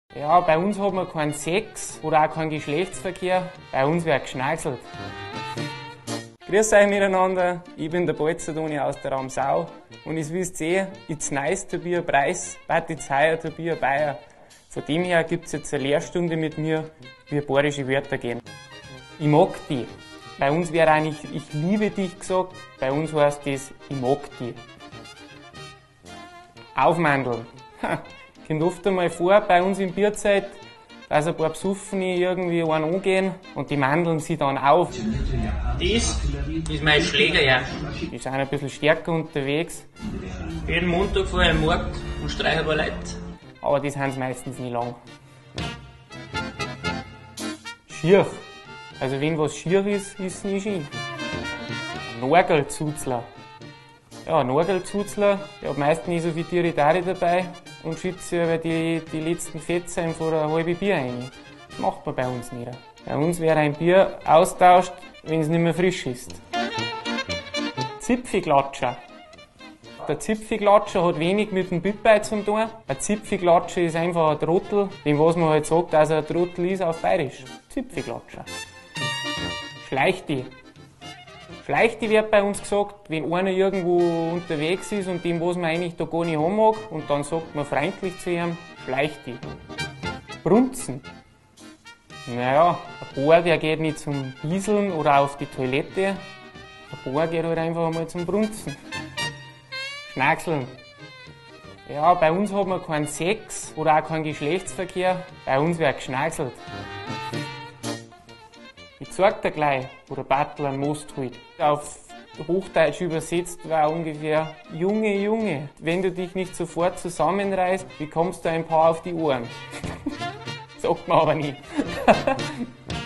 Ja, bei uns hat man keinen Sex oder auch keinen Geschlechtsverkehr. Bei uns wird geschnackselt. Grüß euch miteinander, ich bin der Balzerdoni aus der Ramsau und ihr wisst it's nice to be a Preis, but it's higher to be a Bayer. Von dem her gibt es jetzt eine Lehrstunde mit mir, wie bayerische Wörter gehen. Ich mag dich. Bei uns wäre eigentlich ich liebe dich gesagt, bei uns heißt das ich mag dich. Aufmandeln. Kommt oft einmal vor bei uns in Bierzeit, dass ein paar Besoffene irgendwie einen angehen und die mandeln sie dann auf. Das ist mein Schlägerjahr. Die sind ein bisschen stärker unterwegs. Jeden Montag fahre ich am Markt und streiche ein paar Leute. Aber das haben sie meistens nie lang. Schier. Also wenn was schier ist, ist es nie schön. Nagelzuzler. Ja, Nagelzuzler, der hat meistens nicht so viel Tiritari dabei und schützt sich aber die letzten Fettsäume von einer halben Bier rein. Das macht man bei uns nicht. Bei uns wird ein Bier austauscht, wenn es nicht mehr frisch ist. Zipfiklatscher. Der Zipfiklatscher hat wenig mit dem Büttbei zu tun. Ein Zipfiklatscher ist einfach ein Trottel, dem was man halt sagt, dass er ein Trottel ist auf Bayerisch. Zipfiklatscher. Schleichti. Schleichti wird bei uns gesagt, wenn einer irgendwo unterwegs ist und dem, was man eigentlich da gar nicht haben mag, und dann sagt man freundlich zu ihm, Schleichti. Brunzen. Naja, ein paar, der geht nicht zum Bieseln oder auf die Toilette. Ein paar geht halt einfach einmal zum Brunzen. Schnackseln. Ja, bei uns hat man keinen Sex oder auch keinen Geschlechtsverkehr. Bei uns wird geschnackselt. Ich zeig dir gleich, wo der Battel einen Most holt. Auf Hochdeutsch übersetzt war ungefähr, Junge, Junge, wenn du dich nicht sofort zusammenreißt, bekommst du ein paar auf die Ohren. Sagt man aber nie.